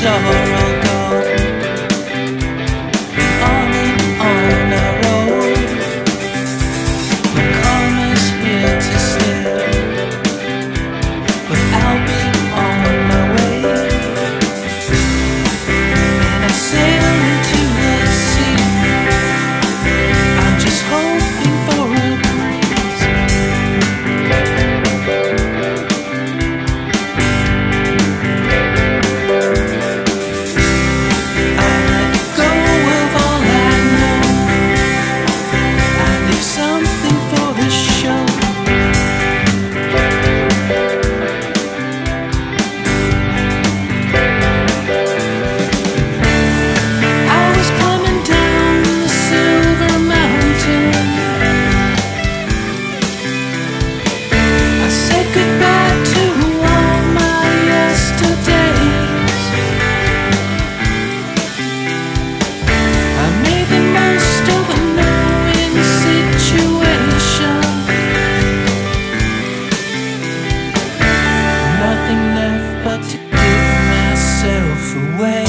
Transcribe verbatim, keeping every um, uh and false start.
are all gone. On and on I roll. The karma's here to stay, but I'll be on my way. And I sail into the sea. I'm just hoping for a breeze. I let go of all I know. I leave something for the show. I was coming down the silver mountain. I said goodbye to all my yesterdays. I made the most of a knowing situation. Nothing left but to give myself away.